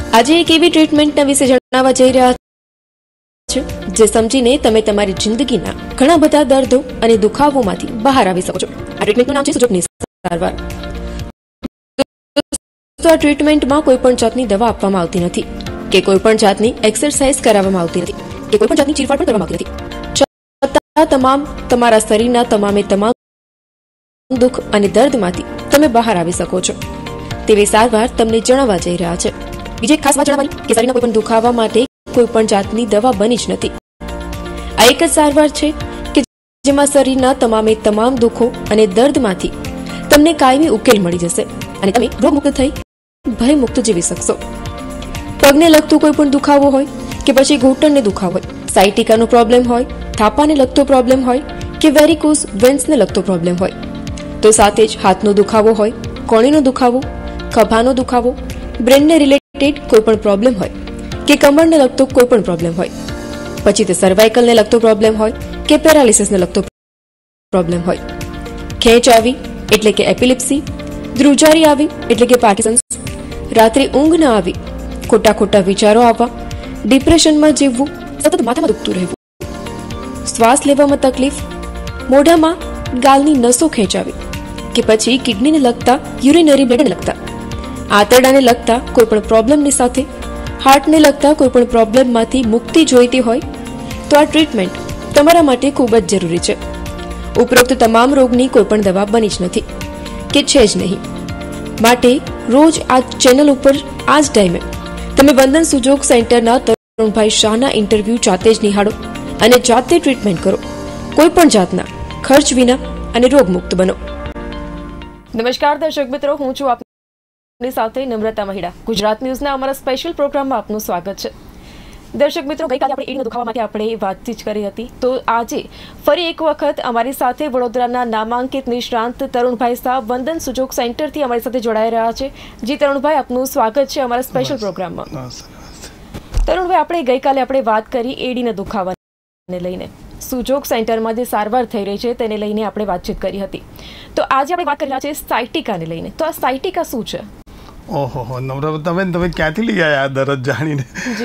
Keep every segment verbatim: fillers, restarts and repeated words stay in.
આજે એક એવી ટ્રીટમેન્ટના વિશે જણાવવા જઈ રહ્યા છે જે સમજીને તમે તમારી જિંદગીના ઘણા બધા દર્દો અને દુખાવોમાંથી બહાર આવી શકો છો. આ ટ્રીટમેન્ટનું નામ છે સુજોગની સારવાર. તો આ ટ્રીટમેન્ટમાં કોઈ પણ જાતની દવા આપવામાં આવતી નથી કે કોઈ પણ જાતની એક્સરસાઇઝ કરાવવામાં આવતી નથી કે કોઈ પણ જાતની ચીરફાડ પણ કરવામાં આવતી નથી. છતાં તમામ તમારા શરીરના તમામે તમામ દુઃખ અને દર્દમાંથી તમે બહાર આવી શકો છો તેવી સારવાર તમને જણાવવા જઈ રહ્યા છે. બીજી એક ખાસ વાત જણાવવાની કે શરીરના કોઈ પણ દુખાવા માટે કોઈ પણ જાતની દવા બની જ નથી. આ એક જ સારવાર છે કે જેમાં શરીરના તમામે તમામ દુઃખો અને દર્દમાંથી તમને કાયમી ઉકેલ મળી જશે અને તમે રોગમુક્ત થઈ ભયમુક્ત જીવી શકશો. પગને લગતું કોઈ પણ દુખાવો હોય કે પછી ઘૂંટણને દુખાવો હોય, સાયટિકાનો પ્રોબ્લેમ હોય, થાપાને લગતો પ્રોબ્લેમ હોય કે વેરિકોઝ વેન્સને લગતો પ્રોબ્લેમ હોય, તો સાથે જ હાથનો દુખાવો હોય, કોણીનો દુખાવો, ખભાનો દુખાવો, બ્રેનને રિલેટેડ કોઈ પણ પ્રોબ્લેમ હોય કે કમરને લગતો કોઈ પણ પ્રોબ્લેમ હોય, પછી તે સર્વાઇકલને લગતો પ્રોબ્લેમ હોય કે પેરાલિસિસને લગતો પ્રોબ્લેમ હોય, ખેંચ આવી એટલે કે એપિલિપ્સી, ધ્રુજારી આવી એટલે કે પાર્કિન્સન્સ, રાત્રે ઊંઘ ન આવી, ખોટા ખોટા વિચારો આવવા, ડિપ્રેશનમાં જીવવું, સતત માથામાં દુખતું રહેવું, શ્વાસ લેવામાં તકલીફ, મોઢામાં ગાલની નસો ખેંચાવી કે પછી કિડનીને લગતા યુરિનરી બ્લેડરને લગતા, આંતરડાને લગતા કોઈ પણ પ્રોબ્લેમની સાથે હાર્ટને લગતા કોઈ પણ પ્રોબ્લેમમાંથી મુક્તિ જોઈતી હોય તો આ ટ્રીટમેન્ટ તમારા માટે ખૂબ જ જરૂરી છે. ઉપરોક્ત તમામ રોગની કોઈ પણ દવા બની જ નથી કે છે જ નહીં. માટે રોજ આ ચેનલ ઉપર આ જ ટાઈમે તમે વંદન સુજોગ સેન્ટરના તરુણભાઈ શાહના ઇન્ટરવ્યૂ જાતે જ નિહાળો અને જાતે ટ્રીટમેન્ટ કરો, કોઈ પણ જાતના ખર્ચ વિના અને રોગમુક્ત બનો. નમસ્કાર દર્શક મિત્રો, હું છું આપની સાથે નમ્રતા મહિડા. ગુજરાત ન્યૂઝના અમારા સ્પેશિયલ પ્રોગ્રામમાં આપનું સ્વાગત છે. દર્શક મિત્રો, ગઈકાલે આપણે એડીના દુખાવા માટે આપણે વાતચીત કરી હતી, તો આજે ફરી એક વખત અમારી સાથે વડોદરાના નામાંકિત નિષ્ણાંત તરુણભાઈ શાહ વંદન સુજોગ સેન્ટરથી અમારી સાથે જોડાઈ રહ્યા છે. જી તરુણભાઈ, આપનું સ્વાગત છે અમારા સ્પેશિયલ પ્રોગ્રામમાં. તરુણભાઈ, આપણે ગઈકાલે આપણે વાત કરી એડીના દુખાવાને લઈને, સુજોગ સેન્ટરમાં જે સારવાર થઈ રહી છે તેને લઈને આપણે વાતચીત કરી હતી. તો આજે આપણે વાત કરી રહ્યા છીએ સાયટિકાને લઈને. તો આ સાયટિકા શું છે? ઓહો હો નમ્રતા બેન, તમે ક્યાંથી લઈ આવ્યા આ દરજ જાણીને?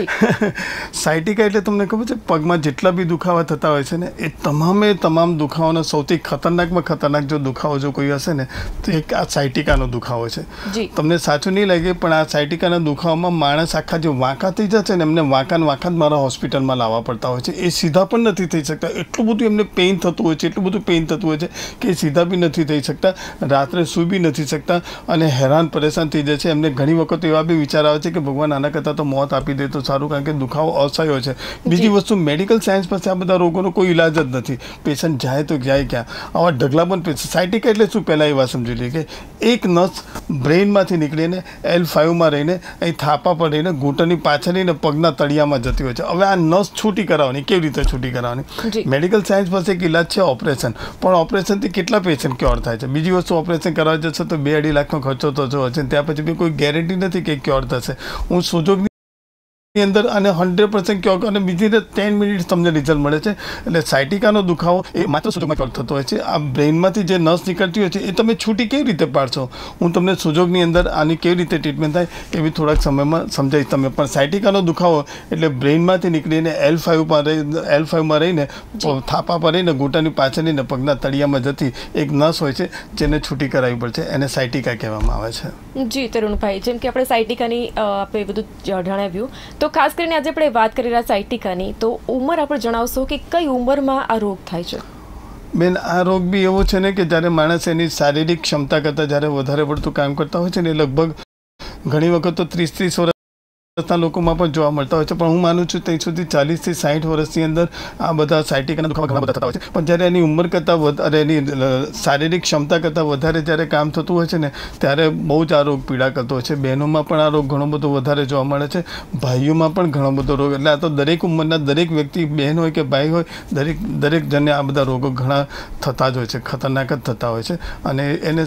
સાયટિકા એટલે તમને ખબર છે, પગમાં જેટલા બી દુખાવા થતા હોય છે ને એ તમામે તમામ દુખાવાનો સૌથી ખતરનાકમાં ખતરનાક જો દુખાવો જો કોઈ હશે ને તો એક આ સાયટિકાનો દુખાવો છે. તમને સાચું નહીં લાગે પણ આ સાયટિકાના દુખાવામાં માણસ આખા જે વાંકા થઈ જશે ને એમને વાંકા ને વાંકા જ મારા હોસ્પિટલમાં લાવવા પડતા હોય છે. એ સીધા પણ નથી થઈ શકતા, એટલું બધું એમને પેઇન થતું હોય છે, એટલું બધું પેઇન થતું હોય છે કે એ સીધા બી નથી થઈ શકતા, રાત્રે સૂઈ બી નથી શકતા અને હેરાન પરેશાન થઈ જાય છે. એમને ઘણી વખત એવા બી વિચાર આવે છે કે ભગવાન આના કરતાં તો મોત આપી દે તો સારું, કારણ કે દુખાવો અસહ્ય છે. બીજી વસ્તુ, મેડિકલ સાયન્સ પાસે આ બધા રોગોનો કોઈ ઇલાજ જ નથી. પેશન્ટ જાય તો જાય ક્યાં? આવા ઢગલા પણ સાયટિકા એટલે શું, પહેલાં એ વાત સમજી લઈએ કે એક નસ બ્રેઇનમાંથી નીકળીને એલ ફાઇવમાં રહીને અહીં થાપા પર રહીને ઘૂંટણની પાછળ રહીને પગના તળિયામાં જતી હોય છે. હવે આ નસ છૂટી કરાવવાની કેવી રીતે છૂટી કરાવવાની? મેડિકલ સાયન્સ પાસે એક ઇલાજ છે ઓપરેશન, પણ ઓપરેશનથી કેટલા પેશન્ટ ક્યોર થાય છે? બીજી વસ્તુ, ઓપરેશન કરાવવા જશે તો બે અઢી લાખનો ખર્ચો થતો હશે, ત્યાં પછી બી કોઈ ગેરંટી નથી કે ક્યોર થશે. હું સુજોગની અંદર અને હંડ્રેડ પર્સન્ટ ક્યોર અને બીજી ટેન મિનિટ તમને રિઝલ્ટ મળે છે. એટલે સાયટિકાનો દુખાવો એ માત્ર સુજોગમાં ક્યોર થતો હોય છે. આ બ્રેઇનમાંથી જે નસ નીકળતી હોય છે એ તમે છૂટી કેવી રીતે પાડશો? હું તમને સુજોગની અંદર આની કેવી રીતે ટ્રીટમેન્ટ થાય એ બી થોડાક સમયમાં સમજાવીશ તમે. પણ સાયટિકાનો દુખાવો એટલે બ્રેઇનમાંથી નીકળીને એલ ફાઇવમાં રહી એલ ફાઇવમાં રહીને થાપા પર રહીને ઘૂંટણની પાછળ રહીને પગના તળિયામાં જતી એક નસ હોય છે જેને છૂટી કરાવવી પડશે, એને સાયટિકા કહેવામાં આવે છે. જી તરુણભાઈ, જેમ કે આપણે સાયટિકાની આપણે બધું જણાવ્યું, તો ખાસ કરીને આજે આપણે વાત કરી રહ્યા સાયટિકાની, તો ઉંમર આપણે જણાવશો કે કઈ ઉંમરમાં આ રોગ થાય છે? બેન, આ રોગ બી એવો છે ને કે જ્યારે માણસ એની શારીરિક ક્ષમતા કરતાં જ્યારે વધારે પડતું કામ કરતા હોય છે ને, લગભગ ઘણી વખત તો ત્રીસ ત્રીસ વર્ષ ના લોકોમાં પણ જોવા મળતા હોય છે. પણ હું માનું છું ત્યાં સુધી ચાલીસથી સાઠ વર્ષની અંદર આ બધા સાયટિકાના દુખાવા ઘણા બધા થતા હોય છે. પણ જ્યારે એની ઉંમર કરતાં વધારે, એની શારીરિક ક્ષમતા કરતાં વધારે જ્યારે કામ થતું હોય છે ને ત્યારે બહુ જ આ રોગ પીડા કરતો હોય છે. બહેનોમાં પણ આ રોગ ઘણો બધો વધારે જોવા મળે છે, ભાઈઓમાં પણ ઘણો બધો રોગ. એટલે આ તો દરેક ઉંમરના દરેક વ્યક્તિ, બહેન હોય કે ભાઈ હોય, દરેક દરેક જણને આ બધા રોગો ઘણા થતા જ હોય છે, ખતરનાક જ થતા હોય છે અને એને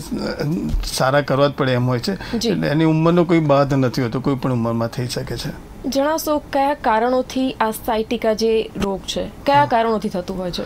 સારા કરવા જ પડે એમ હોય છે. એટલે એની ઉંમરનો કોઈ બાદ નથી હોતો, કોઈ પણ ઉંમરમાં થઈ શકે છે. જણાવશો કયા કારણોથી આ સાયટિકા જે રોગ છે કયા કારણોથી થતું હોય છે?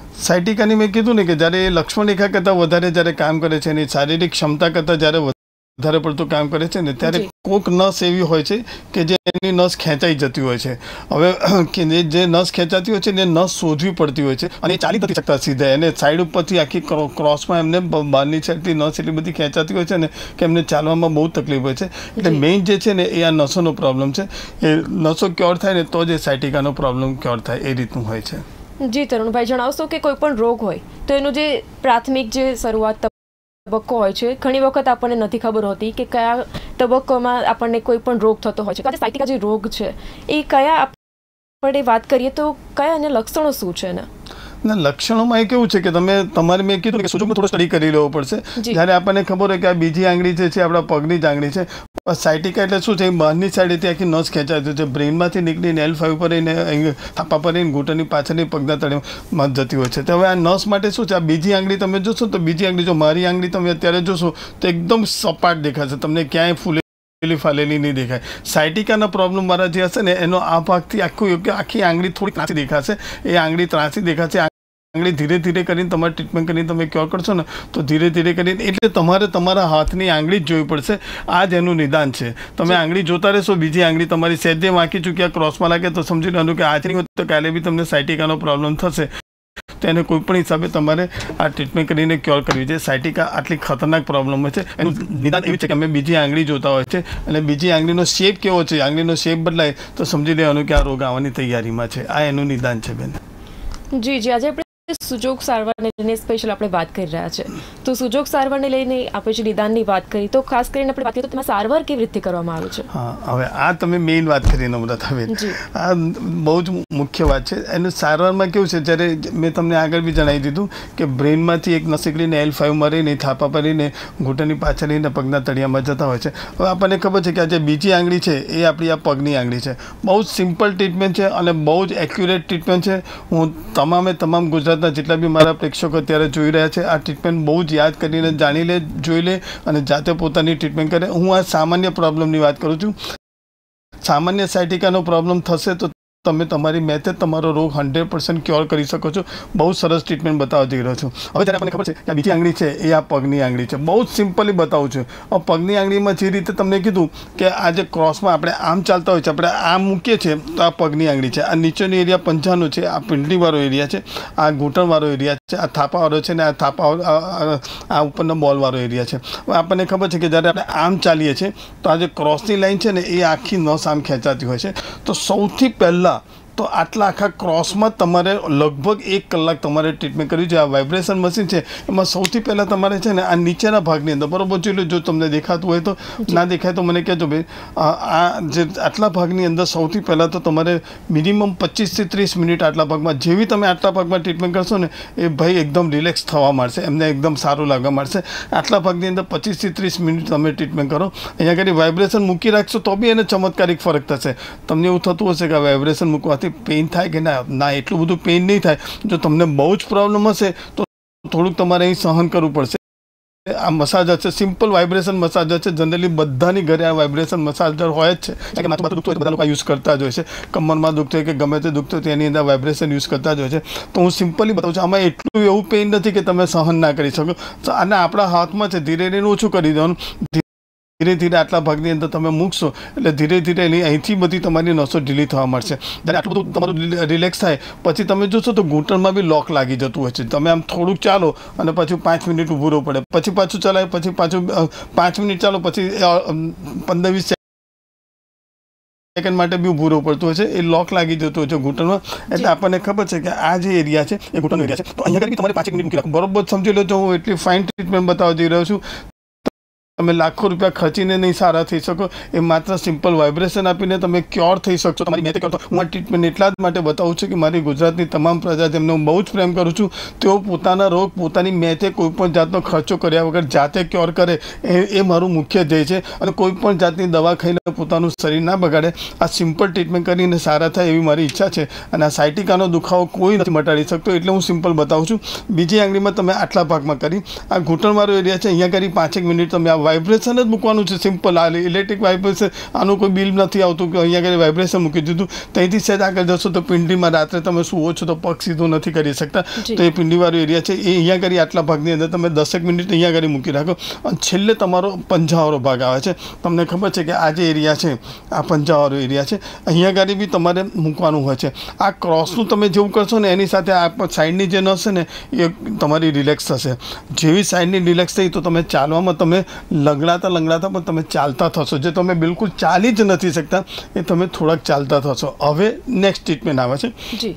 સાયટિકાની મેં કીધું ને કે જ્યારે લક્ષ્મણ રેખા કરતાં વધારે જ્યારે કામ કરે છે, એની શારીરિક ક્ષમતા કરતાં જ્યારે વધારે પડતું કામ કરે છે ને ત્યારે કોઈક નસ એવી હોય છે કે જે એની નસ ખેંચાઈ જતી હોય છે. હવે કે જે નસ ખેંચાતી હોય છે ને નસ શોધવી પડતી હોય છે અને એ ચાલી નથી શકતા સીધા, એને સાઈડ ઉપરથી આખી ક્રોસમાં એમને બહારની સાઈડથી નસ એટલી બધી ખેંચાતી હોય છે ને કે એમને ચાલવામાં બહુ તકલીફ હોય છે. એટલે મેઇન જે છે ને એ આ નસોનો પ્રોબ્લેમ છે. એ નસો ક્યોર થાય ને તો જ એ સાયટિકાનો પ્રોબ્લેમ ક્યોર થાય એ રીતનું હોય છે. જી તરુણભાઈ, જણાવશો કે કોઈ પણ રોગ હોય તો એનું જે પ્રાથમિક જે શરૂઆત તબક્કો હોય છે, ઘણી વખત આપણને નથી ખબર હોતી કે કયા તબક્કામાં આપણને કોઈ પણ રોગ થતો હોય છે. તો સાયટિકા જે રોગ છે એ કયા આપણે વાત કરીએ તો કયા અને લક્ષણો શું છે ને? ના, લક્ષણોમાં એ કેવું છે કે તમે તમારે મેં કીધું કે સુજોગનો થોડો સ્ટડી કરી લેવો પડશે. જ્યારે આપણને ખબર હોય કે આ બીજી આંગળી જે છે આપણા પગની જ આંગળી છે. સાયટિકા એટલે શું છે? બહારની સાઈડેથી આખી નસ ખેંચાતી છે, બ્રેઇનમાંથી નીકળીને એલ ફાઈવ પર રહીને થાપા પર રહીને ઘૂંટણની પાછળની પગના તળિયામાં જતી હોય છે. તો હવે આ નસ માટે શું છે? આ બીજી આંગળી તમે જોશો તો બીજી આંગળી, જો મારી આંગળી તમે અત્યારે જોશો તો એકદમ સપાટ દેખાશે, તમને ક્યાંય ફૂલે ફાલેલી નહીં દેખાય. સાયટિકાના પ્રોબ્લેમ વાળા જે હશે ને એનો આ ભાગથી આખું આખી આંગળી થોડી ત્રાંસી દેખાશે. એ આંગળી ત્રાંસી દેખાશે. આંગળી ધીરે ધીરે કરીને તમારે ટ્રીટમેન્ટ કરીને તમે ક્યોર કરશો ને તો ધીરે ધીરે કરીને, એટલે તમારે તમારા હાથની આંગળી જ જોવી પડશે. આ જ એનું નિદાન છે. તમે આંગળી જોતા રહેશો, બીજી આંગળી તમારી સહેજે વાંકી ચૂક્યા ક્રોસમાં લાગે તો સમજી લેવાનું કે આજ નહીં હોય તો કાલે બી તમને સાયટિકાનો પ્રોબ્લેમ થશે. તો એને કોઈ પણ હિસાબે તમારે આ ટ્રીટમેન્ટ કરીને ક્યોર કરવી છે. સાયટિકા આટલી ખતરનાક પ્રોબ્લેમ હોય છે. એનું નિદાન એવું છે કે અમે બીજી આંગળી જોતા હોય છે અને બીજી આંગળીનો શેપ કેવો છે, આંગળીનો શેપ બદલાય તો સમજી લેવાનું કે આ રોગ આવવાની તૈયારીમાં છે. આ એનું નિદાન છે બેન. જી જી આજે સુજોગ સારવારને લઈને સ્પેશિયલ આપણે વાત કરી રહ્યા છે. તો સુજોગ સારવારને લઈને આપણે જે નિદાનની વાત કરી તો ખાસ કરીને આપણે વાત કરીએ તો તેમાં સારવાર કેવી રીતે કરવામાં આવે છે? હા, હવે આ તમે મેઇન વાત કરી નમ્રતાબેન, આ બહુ જ મુખ્ય વાત છે. એનું સારવારમાં કેવું છે, જ્યારે મેં તમને આગળ બી જણાવી દીધું કે બ્રેઇનમાંથી એક નસ નીકળીને એલ ફાઈવમાં રહીને થાપા પર રહીને ઘૂંટણની પાછળ રહીને પગના તળિયામાં જતા હોય છે. હવે આપણને ખબર છે કે આ જે બીજી આંગળી છે એ આપણી આ પગની આંગળી છે. બહુ જ સિમ્પલ ટ્રીટમેન્ટ છે અને બહુ જ એક્યુરેટ ટ્રીટમેન્ટ છે. હું તમામે તમામ ગુજરાત જેટલા બી મારા પ્રેક્ષકો અત્યારે જોઈ રહ્યા છે આ ટ્રીટમેન્ટ બહુ જ યાદ કરીને જાણી લે, જોઈ લે અને જાતે પોતાની ટ્રીટમેન્ટ કરે. હું આ સામાન્ય પ્રોબ્લેમની વાત કરું છું. સામાન્ય સાયટિકાનો પ્રોબ્લેમ થશે તો તમે તમારી મેથે તમારો રોગ હંડ્રેડ પર્સન્ટ ક્યોર કરી શકો છો. બહુ સરસ ટ્રીટમેન્ટ બતાવવા જઈ રહ્યો છું. હવે જ્યારે આપણને ખબર છે કે આ બીજી આંગળી છે એ આ પગની આંગળી છે. બહુ જ સિમ્પલી બતાવું છું. હવે પગની આંગળીમાં જે રીતે તમને કીધું કે આ જે ક્રોસમાં આપણે આમ ચાલતા હોય છે, આપણે આમ મૂકીએ છીએ તો આ પગની આંગળી છે. આ નીચેનો એરિયા પંજાનો છે, આ પિંડલીવાળો એરિયા છે, આ ઘૂંટણવાળો એરિયા છે, આ થાપાવાળો છે ને આ થાપા આ ઉપરના બોલવાળો એરિયા છે. હવે આપણને ખબર છે કે જ્યારે આપણે આમ ચાલીએ છીએ તો આ જે ક્રોસની લાઈન છે ને એ આખી નસ આમ ખેંચાતી હોય છે. તો સૌથી પહેલાં તો આટલા આખા ક્રોસમાં તમારે લગભગ એક કલાક તમારે ટ્રીટમેન્ટ કરવી છે. આ વાઇબ્રેશન મશીન છે એમાં સૌથી પહેલાં તમારે છે ને આ નીચેના ભાગની અંદર બરાબર જોઈ લો. જો તમને દેખાતું હોય તો, ના દેખાય તો મને કહેજો ભાઈ. આ જે આટલા ભાગની અંદર સૌથી પહેલાં તો તમારે મિનિમમ પચીસથી ત્રીસ મિનિટ આટલા ભાગમાં, જેવી તમે આટલા ભાગમાં ટ્રીટમેન્ટ કરશો ને એ ભાઈ એકદમ રિલેક્સ થવા મળશે, એમને એકદમ સારું લાગવા મળશે. આટલા ભાગની અંદર પચીસથી ત્રીસ મિનિટ તમે ટ્રીટમેન્ટ કરો. અહીંયા આગળ વાઇબ્રેશન મૂકી રાખશો તો બી એને ચમત્કારિક ફરક થશે. તમને એવું થતું હશે કે વાઇબ્રેશન મૂકવાથી પેઇન થાય કે ના, ના એટલું બધું પેઇન નહીં થાય. જો તમને બહુ જ પ્રોબ્લેમ હશે તો થોડુંક તમારે અહીં સહન કરવું પડશે. આ મસાજર છે, સિમ્પલ વાઇબ્રેશન મસાજર છે. જનરલી બધાની ઘરે આ વાઇબ્રેશન મસાજર હોય જ છે. કારણ કે માથું બાથું દુખતું હોય તો બધા લોકો યુઝ કરતા જ હોય છે. કમરમાં દુખતું હોય કે ગમે તે દુખતું હોય એની અંદર વાઇબ્રેશન યુઝ કરતા જ હોય છે. તો હું સિમ્પલી બતાવું છું. આમાં એટલું એવું પેઇન નથી કે તમે સહન ના કરી શકો. અને આપણા હાથમાં છે, ધીરે ધીરે ઓછું કરી દેવાનું. ધીરે ધીરે આટલા ભાગની અંદર તમે મૂકશો એટલે ધીરે ધીરે એની અહીંથી બધી તમારી નસો ઢીલી થવા મળશે. જ્યારે આટલું બધું તમારું રિલેક્સ થાય પછી તમે જોશો તો ઘૂંટણમાં બી લોક લાગી જતું હોય છે. તમે આમ થોડુંક ચાલો અને પછી પાંચ મિનિટ ઊભું રહેવું પડે, પછી પાછું ચલાય, પછી પાછું પાંચ મિનિટ ચાલો, પછી પંદર વીસ સેકન્ડ માટે બી ઊભું રહેવું પડતું હોય છે. એ લોક લાગી જતું હોય છે ઘૂંટણમાં. એટલે આપણને ખબર છે કે આ જે એરિયા છે એ ઘૂંટણનો એરિયા છે. તો અહીંયા બી તમારે પાંચ મિનિટ મૂકી રાખો. બરોબર સમજી લો છો. હું એટલી ફાઇન ટ્રીટમેન્ટ બતાવવા જઈ રહ્યો છું. તમે લાખો રૂપિયા ખર્ચીને નહીં સારા થઈ શકો. એ માત્ર સિમ્પલ વાઇબ્રેશન આપીને તમે ક્યોર થઈ શકશો. તમારી મેથે ક્યોર. હું આ ટ્રીટમેન્ટ એટલા જ માટે બતાવું છું કે મારી ગુજરાતની તમામ પ્રજા, જેમને હું બહુ જ પ્રેમ કરું છું, તેઓ પોતાના રોગ પોતાની મેથે કોઈ પણ જાતનો ખર્ચો કર્યા વગર જાતે ક્યોર કરે એ એ મારું મુખ્ય ધ્યેય છે. અને કોઈ પણ જાતની દવા ખાઈને પોતાનું શરીર ના બગાડે. આ સિમ્પલ ટ્રીટમેન્ટ કરીને સારા થાય એવી મારી ઈચ્છા છે. અને આ સાયટિકાનો દુખાવો કોઈ નથી મટાડી શકતો. એટલે હું સિમ્પલ બતાવું છું. બીજી આંગળીમાં તમે આટલા ભાગમાં કરી, આ ઘૂંટણવાળો એરિયા છે, અહીંયા કરી પાંચેક મિનિટ તમે આ વાઇબ્રેશન જ મૂકવાનું છે, સિમ્પલ. આ ઇલેક્ટ્રિક વાઇબ્રેશન, આનું કોઈ બિલ નથી આવતું કે અહીંયા આગળ વાઇબ્રેશન મૂકી દીધું. ત્યાંથી સહેજ આગળ જશો તો પિંડીમાં રાત્રે તમે સુવો છો તો પગ સીધો નથી કરી શકતા, તો એ પિંડીવાળો એરિયા છે એ અહીંયા આગળ આટલા ભાગની અંદર તમે દસેક મિનિટ અહીંયા આગળ મૂકી રાખો. અને છેલ્લે તમારો પંજાવાળો ભાગ આવે છે. તમને ખબર છે કે આ જે એરિયા છે આ પંજાવાળો એરિયા છે, અહીંયા આગળ બી તમારે મૂકવાનું હોય છે. આ ક્રોસનું તમે જેવું કરશો ને એની સાથે આ સાઈડની જે નસ છે ને એ તમારી રિલેક્સ થશે. જેવી સાઈડની રિલેક્સ થઈ તો તમે ચાલવામાં તમે લંગડાતા લંગડાતા પણ તમે ચાલતા થશો. જે તમે બિલકુલ ચાલી જ નથી શકતા એ તમે થોડાક ચાલતા થશો. હવે નેક્સ્ટ ટ્રીટમેન્ટ આવે છે. જી,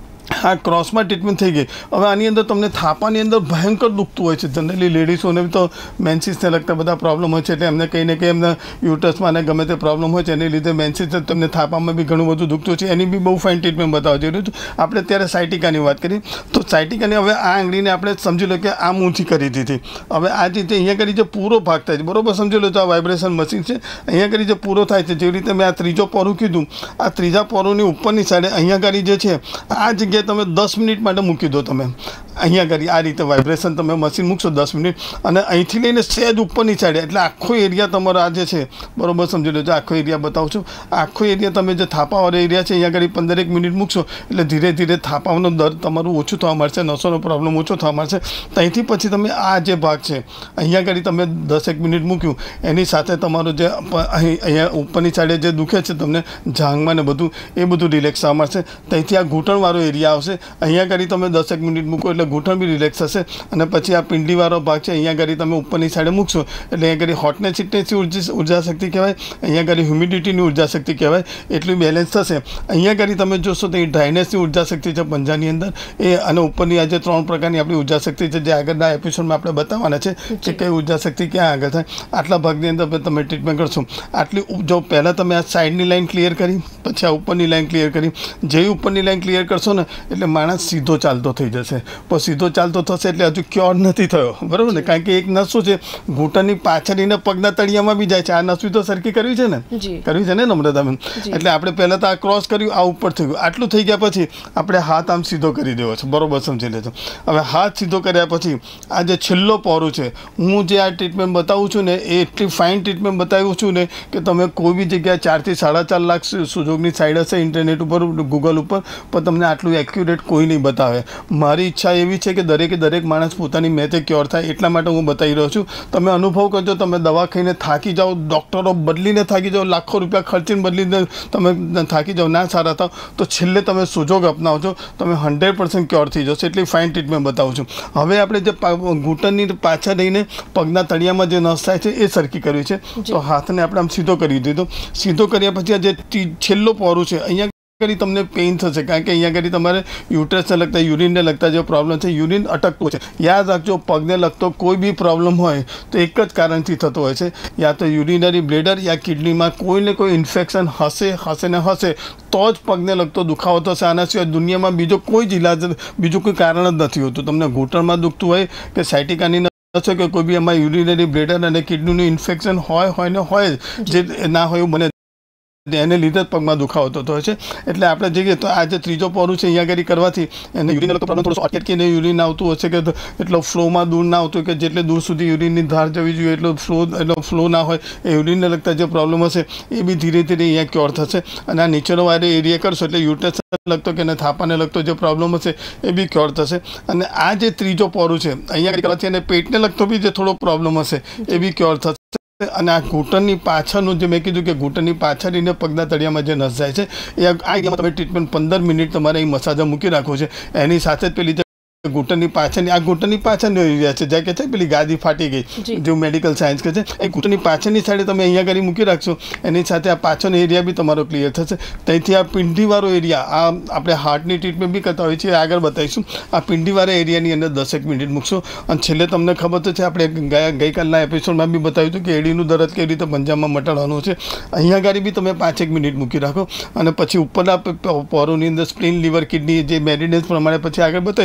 આ ક્રોસમાં ટ્રીટમેન્ટ થઈ ગઈ. હવે આની અંદર તમને થાપાની અંદર ભયંકર દુખતું હોય છે. જનરલી લેડીઝોને તો મેન્સિસને લગતા બધા પ્રોબ્લેમ હોય છે, એટલે એમને કંઈ ને કંઈ એમને યુટસમાં ને ગમે તે પ્રોબ્લેમ હોય છે, એની લીધે મેન્સિસ તમને થાપામાં બી ઘણું બધું દુખતું છે. એની બી બહુ ફાઇન ટ્રીટમેન્ટ બતાવવા જેવું છે. આપણે અત્યારે સાયટિકાની વાત કરી તો સાયટિકાની હવે આ આંગળીને આપણે સમજી લો કે આમ ઊંચી કરી દીધી. હવે આ રીતે અહીંયા કરી જે પૂરો ભાગ થાય છે, બરોબર સમજી લો તો આ વાઇબ્રેશન મશીન છે. અહીંયા કરી જે પૂરો થાય છે, જેવી રીતે મેં આ ત્રીજો પોરું કીધું, આ ત્રીજા પોરુંની ઉપરની સાઈડે અહીંયા કરી જે છે આ જગ્યાએ તમે દસ મિનિટ માટે મૂકી દો. તમે અહીંયા કરી આ રીતે વાઇબ્રેશન તમે મશીન મૂકશો દસ મિનિટ, અને અહીંથી લઈને સહેજ ઉપરની સાઈડે, એટલે આખો એરિયા તમારો આ જે છે બરોબર સમજી લો. આખો એરિયા બતાવું છું. આખો એરિયા તમે જે થાપાવાળો એરિયા છે અહીંયા કરી પંદરેક મિનિટ મૂકશો એટલે ધીરે ધીરે થાપાનો દર્દ તમારું ઓછું થવા મળશે, નસોનો પ્રોબ્લેમ ઓછો થવા મળશે. ત્યાંથી પછી તમે આ જે ભાગ છે અહીંયા કરી તમે દસેક મિનિટ મૂક્યું, એની સાથે તમારું જે અહીં અહીંયા ઉપરની સાઈડે જે દુખે છે તમને જાંઘમાં ને બધું, એ બધું રિલેક્સ થવા મળશે. ત્યાંથી આ ઘૂંટણવાળો એરિયા આવશે. અહીંયા કરી તમે દસેક મિનિટ મૂકો એટલે ઘૂંટણ બી રિલેક્સ થશે. અને પછી આ પિંડીવાળો ભાગ છે અહીંયા કરી તમે ઉપરની સાઈડે મૂકશો એટલે અહીંયા કરી હોટનેસ ઇટનેસની ઉર્જા ઉર્જા શક્તિ કહેવાય, અહીંયા કરી હ્યુમિડિટીની ઉર્જા શક્તિ કહેવાય, એટલું બેલેન્સ થશે. અહીંયા કરી તમે જોશો તો એ ડ્રાયનેસની ઉર્જા શક્તિ છે પંજાની અંદર એ, અને ઉપરની આ જે ત્રણ પ્રકારની આપણી ઉર્જા શક્તિ છે જે આગળના એપિસોડમાં આપણે બતાવવાના છે કે કઈ ઉર્જા શક્તિ ક્યાં આગળ થાય. આટલા ભાગની અંદર તમે ટ્રીટમેન્ટ કરશો. આટલી જો પહેલાં તમે આ સાઈડની લાઈન ક્લિયર કરી, પછી આ ઉપરની લાઈન ક્લિયર કરી. જેવી ઉપરની લાઈન ક્લિયર કરશો ને એટલે માણસ સીધો ચાલતો થઈ જશે. પણ સીધો ચાલતો થશે એટલે હજુ ક્યોર નથી થયો, બરાબર ને? કારણ કે એક નસ શું છે ઘૂંટણની પાછળના પગના તળિયામાં બી જાય છે. આ નસવી તો સરખી કરવી છે ને, કરવી છે ને નમ્રતાબેન? એટલે આપણે પહેલાં તો આ ક્રોસ કર્યું, આ ઉપર થઈ ગયું. આટલું થઈ ગયા પછી આપણે હાથ આમ સીધો કરી દેવો છે, બરોબર સમજી લેજો. હવે હાથ સીધો કર્યા પછી આ જે છેલ્લો પોરું છે, હું જે આ ટ્રીટમેન્ટ બતાવું છું ને એ એટલી ફાઇન ટ્રીટમેન્ટ બતાવું છું ને કે તમે કોઈ બી જગ્યાએ ચારથી સાડા ચાર લાખ સુજોગની સાઈડ હશે ઇન્ટરનેટ ઉપર, ગૂગલ ઉપર, પણ તમને આટલું એક્યુરેટ કોઈ નહીં બતાવે. મારી ઈચ્છા એવી છે કે દરેકે દરેક માણસ પોતાની મેથે ક્યોર થાય, એટલા માટે હું બતાવી રહ્યો છું. તમે અનુભવ કરજો, તમે દવા ખાઈને થાકી જાઓ, ડૉક્ટરો બદલીને થાકી જાઓ, લાખો રૂપિયા ખર્ચીને બદલીને તમે થાકી જાઓ, ના સારા થાવ, તો છેલ્લે તમે સુજોગ અપનાવજો, તમે હંડ્રેડ પર્સન્ટ ક્યોર થઈ જશો. એટલી ફાઇન ટ્રીટમેન્ટ બતાવું છું. હવે આપણે જે ઘૂંટણની પાછળ રહીને પગના તળિયામાં જે નસ થાય છે એ સરખી કરવી છે. તો હાથને આપણે આમ સીધો કરી દીધો. સીધો કર્યા પછી આ જે છેલ્લો પોરું છે અહીંયા કરી તમને પેઇન થશે, કારણ કે અહીંયા કરી તમારે યુટ્રસને લગતા, યુરિનને લગતા જે પ્રોબ્લેમ છે, યુરિન અટકતું છે. યાદ રાખજો, પગને લગતો કોઈ બી પ્રોબ્લેમ હોય તો એક જ કારણથી થતો હોય છે, યા તો યુરિનરી બ્લેડર યા કિડનીમાં કોઈને કોઈ ઇન્ફેક્શન હશે હશે ને હશે તો જ પગને લગતો દુખાવો થશે. આના સિવાય દુનિયામાં બીજો કોઈ જ ઇલાજ, બીજું કોઈ કારણ જ નથી હોતું. તમને ઘૂંટણમાં દુખતું હોય કે સાયટિકાની છે કે કોઈ બી એમાં યુરિનરી બ્લેડર અને કિડનીનું ઇન્ફેક્શન હોય હોય ને હોય જે ના હોય એવું બને, એને લીધે જ પગમાં દુખાવો થતો હોય છે. એટલે આપણે જઈએ તો આ જે ત્રીજો પોરું છે અહીંયા આગળ કરવાથી એને યુરિન લગતો પ્રોબ્લેમ થોડો અટકીને યુરિન આવતું હશે કે એટલો ફ્લોમાં દૂર ના આવતું, કે જેટલે દૂર સુધી યુરિનની ધાર જવી જોઈએ એટલો ફ્લો એટલો ફ્લો ના હોય, એ યુરિનને લગતા જે પ્રોબ્લેમ હશે એ બી ધીરે ધીરે અહીંયા ક્યોર થશે. અને આ નીચેનો વારે એરિયા કરશો એટલે યુટ્રસને લગતો કે થાપાને લગતો જે પ્રોબ્લેમ હશે એ બી ક્યોર થશે. અને આ જે ત્રીજો પોરું છે અહીંયા કરવાથી અને પેટને લગતો બી જે થોડો પ્રોબ્લેમ હશે એ બી ક્યોર થશે. અને આ ઘૂંટણની પાછળનું જે મેં કીધું કે ઘૂંટણની પાછળને પગના તળિયામાં જે નસ જાય છે એ આ એરિયામાં તમે ટ્રીટમેન્ટ પંદર મિનિટ તમારે અહીં મસાજ મૂકી રાખવો છે. એની સાથે જ પેલી ઘૂંટણની પાછળની આ ઘૂંટણની પાછળનો એરિયા છે જ્યાં કે છે પેલી ગાદી ફાટી ગઈ, જેવું મેડિકલ સાયન્સ કહે છે, એ ઘૂંટણની પાછળની સાઈડે તમે અહીંયા કરી મૂકી રાખશો. એની સાથે આ પાછળનો એરિયા બી તમારો ક્લિયર થશે. ત્યાંથી આ પિંડીવાળો એરિયા, આ આપણે હાર્ટની ટ્રીટમેન્ટ બી કરતા હોઈએ છીએ, આગળ બતાવીશું. આ પિંડીવાળા એરિયાની અંદર દસેક મિનિટ મૂકશો. અને છેલ્લે તમને ખબર તો છે આપણે ગયા ગઈકાલના એપિસોડમાં બી બતાવ્યું હતું કે એડીનું દર્દ કેવી રીતે પંજાબમાં મટાડવાનું છે. અહીંયા આગળ બી તમે પાંચેક મિનિટ મૂકી રાખો. અને પછી ઉપરના પોરોની અંદર સ્પ્લીન, લીવર, કિડની જે મેડિનેસ પ્રમાણે પછી આગળ બતાવીશું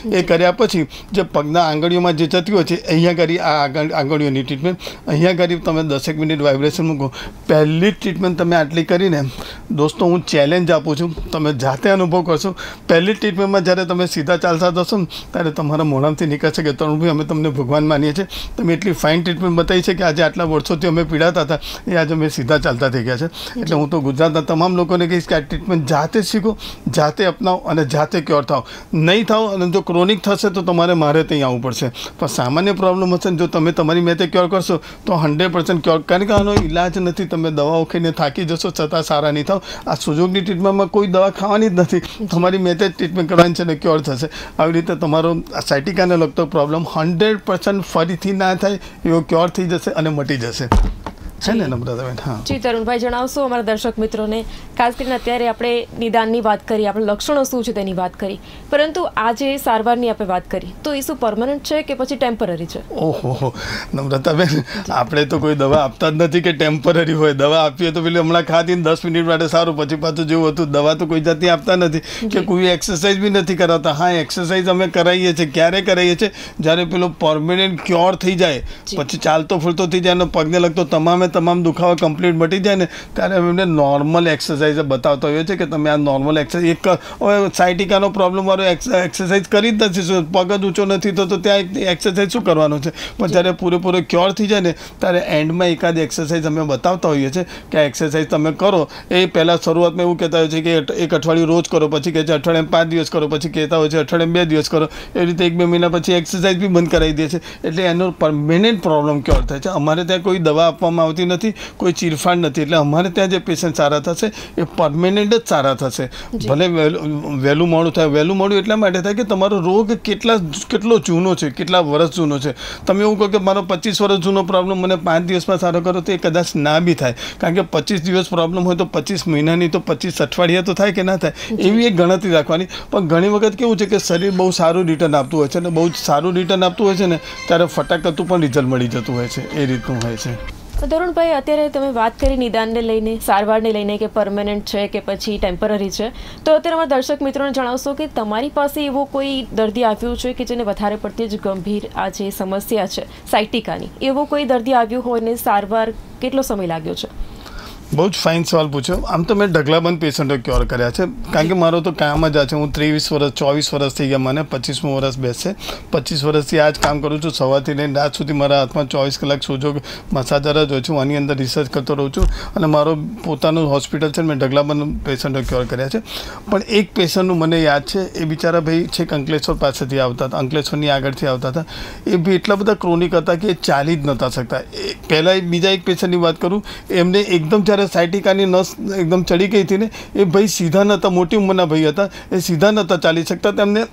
એ કર્યા પછી જે પગના આંગળીઓમાં જે જતી હોય છે અહીંયા કરી આ આંગળીઓની ટ્રીટમેન્ટ, અહીંયા કરી તમે દસેક મિનિટ વાઇબ્રેશન મૂકો. પહેલી જ ટ્રીટમેન્ટ તમે આટલી કરીને દોસ્તો હું ચેલેન્જ આપું છું, તમે જાતે અનુભવ કરશો. પહેલી ટ્રીટમેન્ટમાં જ્યારે તમે સીધા ચાલતા થશો ને ત્યારે તમારા મોઢામાંથી નીકળશે કે તરુણભાઈ અમે તમને ભગવાન માનીએ છીએ, તમે એટલી ફાઇન ટ્રીટમેન્ટ બતાવી છે કે આજે આટલા વર્ષોથી અમે પીડાતા હતા એ આજે અમે સીધા ચાલતા થઈ ગયા છે. એટલે હું તો ગુજરાતના તમામ લોકોને કહીશ કે આ ટ્રીટમેન્ટ જાતે શીખો, જાતે અપનાવો અને જાતે ક્યોર થાઓ. નહીં થાઓ અને જો ક્રોનિક થશે તો તમારે મારે ત્યાં આવવું પડશે. પણ સામાન્ય પ્રોબ્લેમ હશે જો તમે તમારી મેતે ક્યોર કરશો તો હંડ્રેડ પર્સન્ટ ક્યોર, કારણ કે આનો ઇલાજ નથી. તમે દવાઓ ખાઈને થાકી જશો છતાં સારા નહીં થાવ. આ સુજોગની ટ્રીટમેન્ટમાં કોઈ દવા ખાવાની જ નથી, તમારી મેતે જ ટ્રીટમેન્ટ કરવાની છે ને ક્યોર થશે. આવી રીતે તમારો સાયટિકાને લગતો પ્રોબ્લેમ હંડ્રેડ પર્સન્ટ ફરીથી ના થાય એવો ક્યોર થઈ જશે અને મટી જશે. છે ને નમ્રતાબેન? હા જી તરુણભાઈ, જણાવશો અમારા દર્શક મિત્રોને, ખાસ કરીને અત્યારે આપણે નિદાનની વાત કરી, આપણે લક્ષણો શું છે તેની વાત કરી, પરંતુ આ જે સારવારની આપણે વાત કરી તો એ શું પરમનન્ટ છે કે પછી ટેમ્પરરી છે? ઓહો નમ્રતાબેન, આપણે તો કોઈ દવા આપતા જ નથી કે ટેમ્પરરી હોય. દવા આપીએ તો પેલી હમણાં ખાધીને દસ મિનિટ માટે સારું, પછી પાછું જેવું હતું. દવા તો કોઈ જાતની આપતા નથી કે કોઈ એક્સરસાઇઝ બી નથી કરાવતા. હા, એક્સરસાઇઝ અમે કરાવીએ છીએ. ક્યારે કરાવીએ છીએ? જ્યારે પેલો પરમેનન્ટ ક્યોર થઈ જાય, પછી ચાલતો ફૂલતો થઈ જાય અને પગને લગતો તમામે તમામ દુખાવા કમ્પ્લીટ મટી જાય ને ત્યારે એમને નોર્મલ એક્સરસાઇઝ બતાવતા હોઈએ છે કે તમે આ નોર્મલ એક્સરસાઇઝ એક હવે સાયટિકાનો પ્રોબ્લેમ વાળો એક્સરસાઇઝ કરી જ નથી, પગ જ ઊંચો નથી થતો, ત્યાં એક્સરસાઇઝ શું કરવાનો છે? પણ જ્યારે પૂરેપૂરો ક્યોર થઈ જાય ને ત્યારે એન્ડમાં એકાદ એક્સરસાઇઝ અમે બતાવતા હોઈએ છીએ કે આ એક્સરસાઇઝ તમે કરો. એ પહેલાં શરૂઆતમાં એવું કહેતા હોય છે કે એક અઠવાડિયું રોજ કરો, પછી કહે છે અઠવાડિયામાં પાંચ દિવસ કરો, પછી કહેતા હોય છે અઠવાડિયામાં બે દિવસ કરો. એ રીતે એક બે મહિના પછી એક્સરસાઇઝ બી બંધ કરાવી દે છે. એટલે એનો પરમેનન્ટ પ્રોબ્લેમ ક્યોર થાય છે. અમારે ત્યાં કોઈ દવા આપવામાં આવતી નથી, કોઈ ચીરફાડ નથી. એટલે અમારે ત્યાં જે પેશન્ટ સારા થશે એ પરમેનન્ટ જ સારા થશે. ભલે વહેલું મોડું થાય. વહેલું મોડું એટલા માટે થાય કે તમારો રોગ કેટલા કેટલો જૂનો છે, કેટલા વર્ષ જૂનો છે. તમે એવું કહો કે મારો પચીસ વર્ષ જૂનો પ્રોબ્લેમ મને પાંચ દિવસમાં સારો કરો તો એ કદાચ ના બી થાય, કારણ કે પચીસ દિવસ પ્રોબ્લેમ હોય તો પચીસ મહિનાની તો પચીસ અઠવાડિયા તો થાય કે ના થાય, એવી એક ગણતરી રાખવાની. પણ ઘણી વખત કેવું છે કે શરીર બહુ સારું રિટર્ન આપતું હોય છે અને બહુ સારું રિટર્ન આપતું હોય છે ને ત્યારે ફટાકતું પણ રિઝલ્ટ મળી જતું હોય છે. એ રીતનું હોય છે. તરુણભાઈ, અત્યારે તમે વાત કરી નિદાનને લઈને, સારવારને લઈને કે પરમેનન્ટ છે કે પછી ટેમ્પરરી છે, તો અત્યારે અમારા દર્શક મિત્રોને જણાવશો કે તમારી પાસે એવો કોઈ દર્દી આવ્યું છે કે જેને વધારે પડતી જ ગંભીર આ જે સમસ્યા છે સાયટિકાની, એવો કોઈ દર્દી આવ્યું હોય ને સારવાર કેટલો સમય લાગ્યો છે? બહુ જ ફાઇન સવાલ પૂછ્યો. આમ તો મેં ઢગલાબંધ પેશન્ટો ક્યોર કર્યા છે, કારણ કે મારો તો કામ જ આ છે. હું ત્રેવીસ વર્ષ ચોવીસ વર્ષ થઈ ગયા, મને પચીસમું વર્ષ બેસશે. પચીસ વર્ષથી આ જ કામ કરું છું. સવારથી લઈને રાત સુધી મારા હાથમાં ચોવીસ કલાક સોજો મસાજર જ હોય છું. આની અંદર રિસર્ચ કરતો રહું છું અને મારો પોતાનું હોસ્પિટલ છે. મેં ઢગલાબંધ પેશન્ટો ક્યોર કર્યા છે. પણ એક પેશન્ટનું મને યાદ છે, એ બિચારા ભાઈ છેક અંકલેશ્વર પાસેથી આવતા હતા, અંકલેશ્વરની આગળથી આવતા હતા. એ બી એટલા બધા ક્રોનિક હતા કે એ ચાલી જ નહોતા શકતા. પહેલાં બીજા એક પેશન્ટની વાત કરું, એમને એકદમ જ્યારે સાયટિકાની નસ એકદમ ચડી ગઈ હતી ને એ ભાઈ સીધા નહોતા, મોટી ઉંમરના ભાઈ હતા, એ સીધા નહોતા ચાલી શકતા. તેમને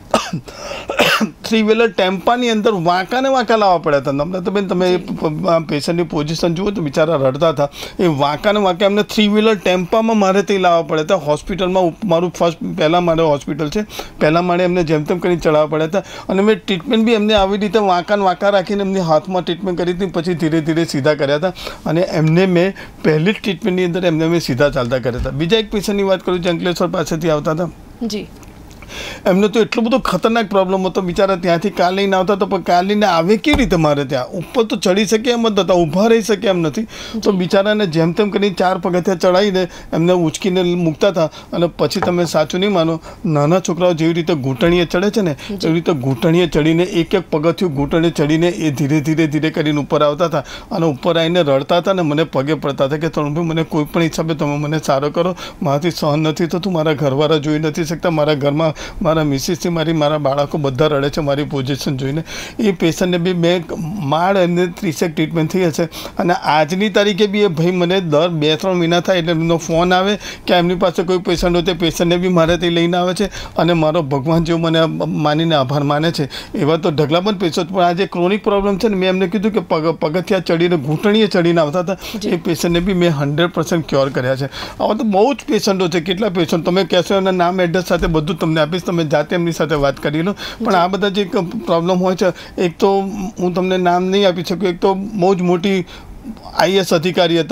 થ્રી વ્હીલર ટેમ્પાની અંદર વાંકા ને વાંકા લાવવા પડ્યા હતા. નમ્રતાબેન, તમે પેશન્ટની પોઝિશન જુઓ તો બિચારા રડતા હતા. એ વાંકા ને વાંકા એમને થ્રી વ્હીલર ટેમ્પામાં મારે તે લાવવા પડ્યા હતા. હોસ્પિટલમાં મારું ફર્સ્ટ પહેલાં મારે હોસ્પિટલ છે, પહેલાં મારે એમને જેમ તેમ કરીને ચડાવવા પડ્યા હતા. અને મેં ટ્રીટમેન્ટ બી એમને આવી રીતે વાંકા ને વાંકા રાખીને એમની હાથમાં ટ્રીટમેન્ટ કરી હતી. પછી ધીરે ધીરે સીધા કર્યા હતા અને એમને મેં પહેલી જ ટ્રીટમેન્ટની અંદર એમને મેં સીધા ચાલતા કર્યા હતા. બીજા એક પેશન્ટની વાત કરું છું, અંકલેશ્વર પાસેથી આવતા હતા. જી, એમને તો એટલો બધો ખતરનાક પ્રોબ્લેમ હતો. બિચારા ત્યાંથી કાર લઈને આવતા તો પણ કાર લઈને આવે કેવી રીતે? મારે ત્યાં ઉપર તો ચડી શકે એમ જ હતા, ઊભા રહી શકે એમ નથી. તો બિચારાને જેમ તેમ કરીને ચાર પગથિયા ચડાવીને એમને ઉંચકીને મૂકતા હતા. અને પછી તમે સાચું નહીં માનો, નાના છોકરાઓ જેવી રીતે ઘૂંટણીએ ચડે છે ને એવી રીતે ઘૂંટણીએ ચડીને એક એક પગથિયું ઘૂંટણે ચડીને એ ધીરે ધીરે ધીરે કરીને ઉપર આવતા હતા અને ઉપર આવીને રડતા હતા ને મને પગે પડતા હતા કે તરુણભાઈ મને કોઈ પણ હિસાબે તમે મને સારો કરો, મારાથી સહન નથી થતું, મારા ઘરવાળા જોઈ નથી શકતા, મારા ઘરમાં મારા મિસિસથી મારી મારા બાળકો બધા રડે છે મારી પોઝિશન જોઈને. એ પેશન્ટને બી મેં માળ એમને ત્રીસેક ટ્રીટમેન્ટ થઈ હશે. અને આજની તારીખે બી એ ભાઈ મને દર બે ત્રણ મહિના થાય એટલે એમનો ફોન આવે કે એમની પાસે કોઈ પેશન્ટ હોય તે પેશન્ટને બી મારે તે લઈને આવે છે અને મારો ભગવાન જેવો મને માનીને આભાર માને છે. એવા તો ઢગલાબંધ પેશન્ટ. પણ આ જે ક્રોનિક પ્રોબ્લેમ છે ને, મેં એમને કીધું કે પગ પગથિયા ચડીને ઘૂંટણીએ ચડીને આવતા હતા, એ પેશન્ટને બી મેં હંડ્રેડ પર્સન્ટ ક્યોર કર્યા છે. આવા તો બહુ જ પેશન્ટો છે. કેટલા પેશન્ટ તમે કહેશો એમના નામ એડ્રેસ સાથે બધું તમને આપીશ, તમે જાતે એમની સાથે વાત કરી લો. પણ આ બધા જે પ્રોબ્લેમ હોય છે, એક તો હું તમને નામ નહીં આપી શકું, એક તો બહુ જ મોટી આઈએસ અધિકારી હતા,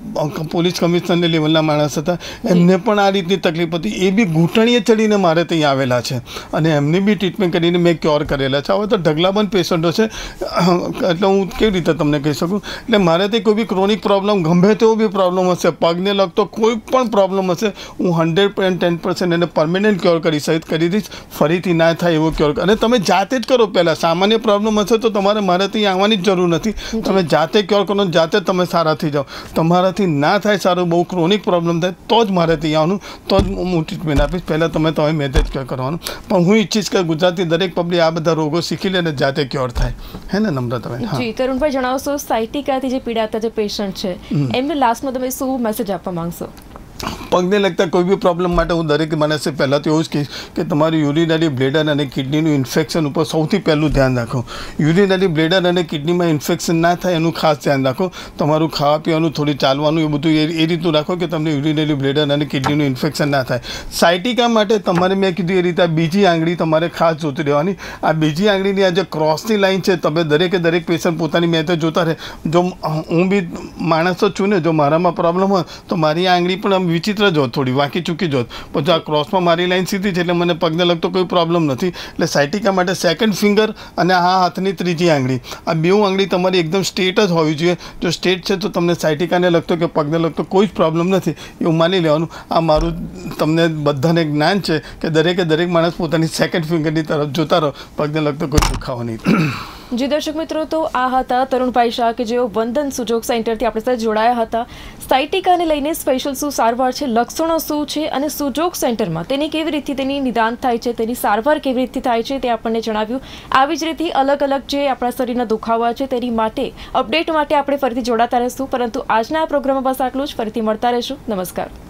પોલીસ કમિશનર લેવલના માણસ હતા, એમને પણ આ રીતની તકલીફ હતી. એ બી ઘૂંટણીએ ચડીને મારે ત્યાં આવેલા છે અને એમની બી ટ્રીટમેન્ટ કરીને મેં ક્યોર કરેલા છે. હવે તો ઢગલાબંધ પેશન્ટો છે, એટલે હું કેવી રીતે તમને કહી શકું. એટલે મારે ત્યાં કોઈ બી ક્રોનિક પ્રોબ્લેમ, ગમે તેવો બી પ્રોબ્લેમ હશે, પગને લગતો કોઈ પણ પ્રોબ્લેમ હશે, હું હંડ્રેડ પોઈન્ટ ટેન પર્સન્ટ એને પરમેનન્ટ ક્યોર કરી સહિત કરી દઈશ. ફરીથી ના થાય એવો ક્યોર. અને તમે જાતે જ કરો. પહેલાં સામાન્ય પ્રોબ્લેમ હશે તો તમારે મારે ત્યાં આવવાની જ જરૂર નથી. તમે જાતે ક્યોર કરો, જાતે તમે સારા થઈ જાઓ. તમારાથી ના થાય સારું, બહુ ક્રોનિક પ્રોબ્લેમ થાય તો જ મારે ત્યાં આવવાનું, તો જ હું ટ્રીટમેન્ટ આપીશ. પહેલાં તમે તમે મેં જ ક્યોર કરવાનું. પણ હું ઈચ્છીશ કે ગુજરાતની દરેક પબ્લિક આ બધા રોગો શીખી લે ને જાતે ક્યોર થાય. હે ને નમ્રતાબેન? જી તરુણભાઈ, જણાવશો સાયટિકાથી જે પીડાતા જે પેશન્ટ છે એમને લાસ્ટમાં તમે શું મેસેજ આપવા માંગશો? પગને લગતા કોઈ બી પ્રોબ્લેમ માટે હું દરેક માણસે પહેલાં તો એવું જ કહીશ કે તમારી યુરિનરી બ્લેડર અને કિડનીનું ઇન્ફેક્શન ઉપર સૌથી પહેલું ધ્યાન રાખો. યુરિનરી બ્લેડર અને કિડનીમાં ઇન્ફેક્શન ના થાય એનું ખાસ ધ્યાન રાખો. તમારું ખાવા પીવાનું, થોડી ચાલવાનું, એ બધું એ રીતનું રાખો કે તમને યુરિનરી બ્લેડર અને કિડનીનું ઇન્ફેક્શન ના થાય. સાયટિકા માટે તમારે મેં કીધું એ રીતે આ બીજી આંગળી તમારે ખાસ જોતી રહેવાની. આ બીજી આંગળીની આ જે ક્રોસની લાઈન છે, તમે દરેકે દરેક પેશન્ટ પોતાની મેં તો જોતા રહે. જો હું બી માણસ જ છું ને, જો મારામાં પ્રોબ્લેમ હોય તો મારી આંગળી પણ આમ વિચિત્ર જોત, થોડી વાંકી ચૂકી જોત. પછી આ ક્રોસમાં મારી લાઈન સીધી છે એટલે મને પગને લગતો કોઈ પ્રોબ્લેમ નથી. એટલે સાયટિકા માટે સેકન્ડ ફિંગર અને આ હાથની ત્રીજી આંગળી, આ બેઉ આંગળી તમારી એકદમ સ્ટ્રેટ જ હોવી જોઈએ. જો સ્ટ્રેટ છે તો તમને સાયટિકાને લગતો કે પગને લગતો કોઈ જ પ્રોબ્લેમ નથી એવું માની લેવાનું. આ મારું તમને બધાને જ્ઞાન છે કે દરેકે દરેક માણસ પોતાની સેકન્ડ ફિંગરની તરફ જોતા રહો, પગને લગતો કોઈ દુખાવો નહીં. જી દર્શક મિત્રો, તો આ હતા તરુણભાઈ શાહ કે જેઓ વંદન સુજોગ સેન્ટરથી આપણી સાથે જોડાયા હતા. સાયટિકાને લઈને સ્પેશિયલ શું સારવાર છે, લક્ષણો શું છે અને સુજોગ સેન્ટરમાં તેની કેવી રીતે તેની નિદાન થાય છે, તેની સારવાર કેવી રીતે થાય છે તે આપણને જણાવ્યું. આવી જ રીતે અલગ અલગ જે આપણા શરીરના દુખાવા છે તેની માટે અપડેટ માટે આપણે ફરીથી જોડાતા રહીશું. પરંતુ આજના આ પ્રોગ્રામમાં બસ આટલું જ. ફરીથી મળતા રહીશું. નમસ્કાર.